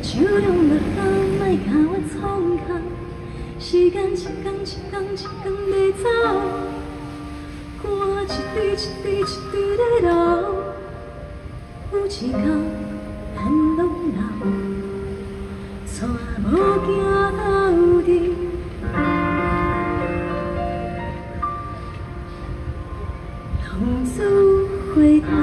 手中落雨，莫甲我创空。时间一天一天一天在走，汗一滴一滴一滴在流。有一天咱拢老，却无行到底。浪子回头。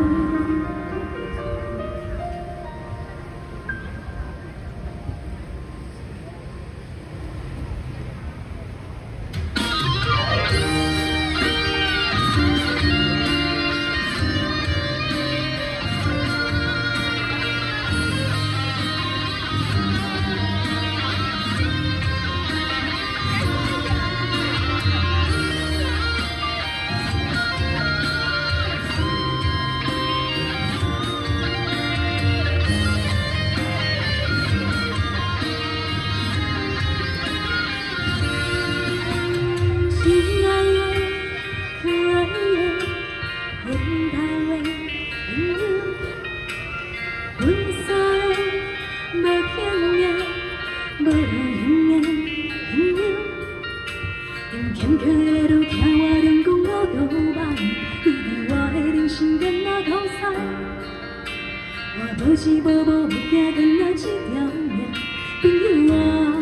无时无无，惊干那一条命，朋友啊，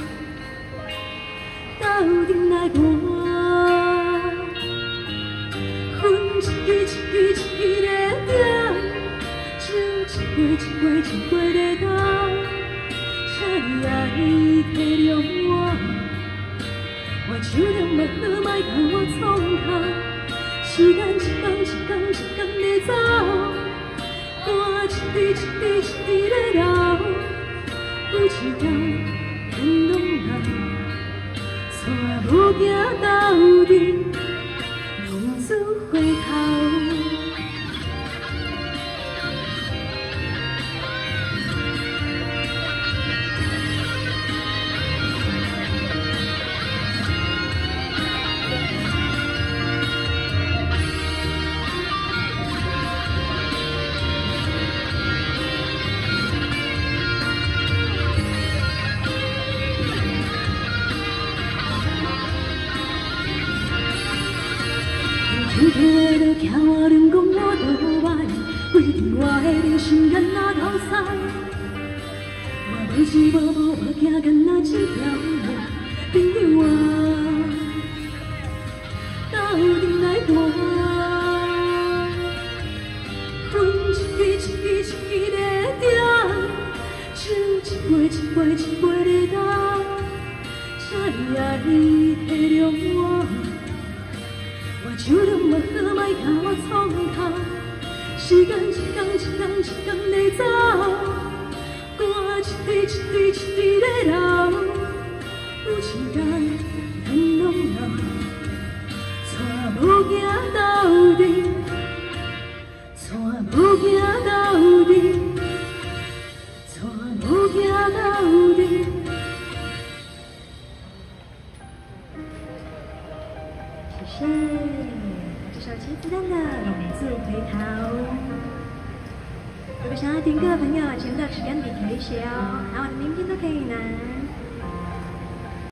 斗阵来磨，分一支一支一支在点，手一杯一杯一杯在倒，请你爱体谅我，我手中无雨，莫甲我创空，时间一天一天一天在走。 汗一滴一滴一滴在流，有一天咱拢老，却无行到底，浪子回头。 天天在都听我论讲我倒歹，规定我的人生干那头塞。我无时无无，我惊干那一条命，朋友啊，斗阵来磨，分一支一支一支在点，手一杯一杯一杯在倒，请你爱体谅我。 我手中无雨，莫甲我创空，时间一天一天一天在走，汗一滴一滴一滴在流，有一天咱拢老，却无行到底，却无行到底，却无行到底。 谢谢，这首茄子蛋的《浪子回头》。如果想要听歌的朋友，前段时间点可以写哦，然后我的名片都可以拿。